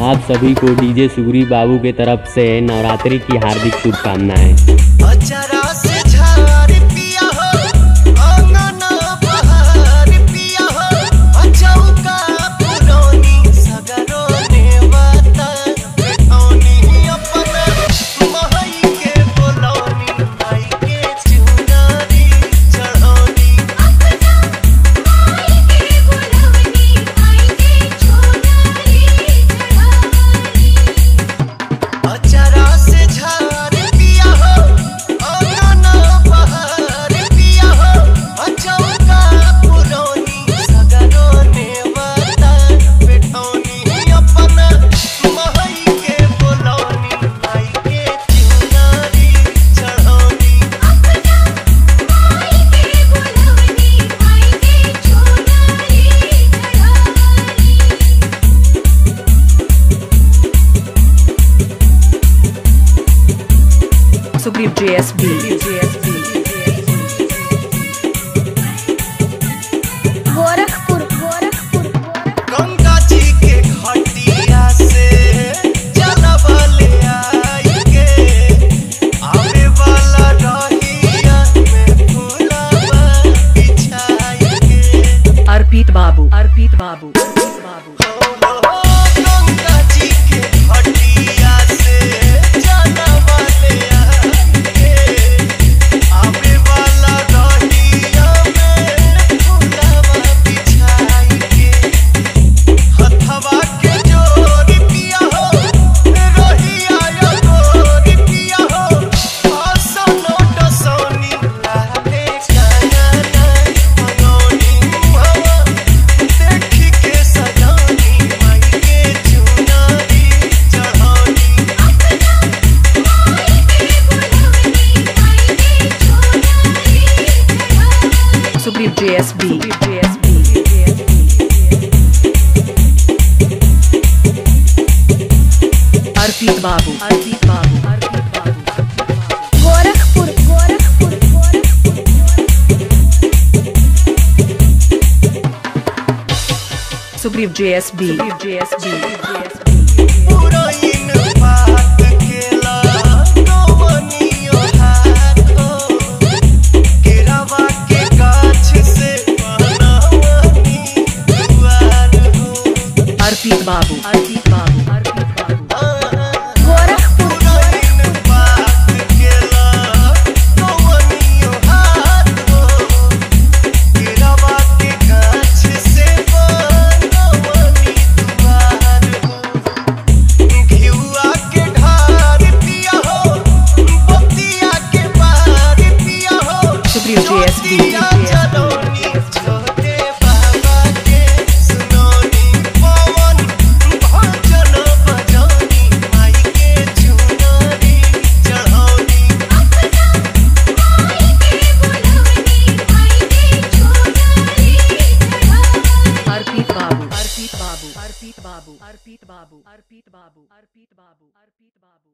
आप सभी को डीजे सुग्रीव बाबू के तरफ से नवरात्रि की हार्दिक शुभकामनाएं। Sugreev JSB गोरखपुर गंगा जी के घाटिया से जलवले आई के आवे वाला रहिया में फूलवा बिछाई के arpit babu गंगा जी के घाटिया से जलवले आई के आवे वाला रहिया में फूलवा बिछाई के हथवा के जोरी पिया हो रहिया या गोरी पिया हो आसनो डसोनी लाले काना मनोनी हवा देखी के सजानी माई के चुनारी चढ़ानी Sugreev JSB arpit babu Gorakhpur Sugreev JSB पुराइन बात केला नवनियो हाथो केरावा के गाछ से बनवनी दुआर हो arpit babu पुराइन बात केला नवनियो हाथो केरावा के गाछ से बनवनी दुआर हो घिउआ के ढार पिया हो बतिया के पार पिया हो Sugreev JSB चलोनी छोटे बाबा के सुनोनी पवन भजन बजानी माई के चुनारी चढ़ौनी arpit babu